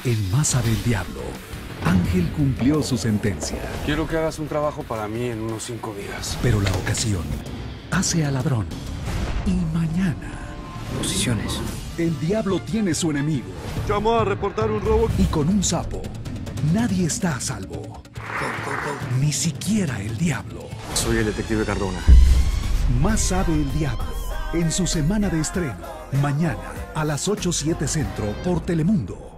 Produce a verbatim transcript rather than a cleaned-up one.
En Más sabe el diablo, Ángel cumplió su sentencia. Quiero que hagas un trabajo para mí en unos cinco días. Pero la ocasión hace al ladrón. Y mañana... Posiciones. El diablo tiene su enemigo. Llamó a reportar un robo. Y con un sapo, nadie está a salvo. Go, go, go. Ni siquiera el diablo. Soy el detective Cardona. Más sabe el diablo. En su semana de estreno. Mañana a las ocho siete Centro por Telemundo.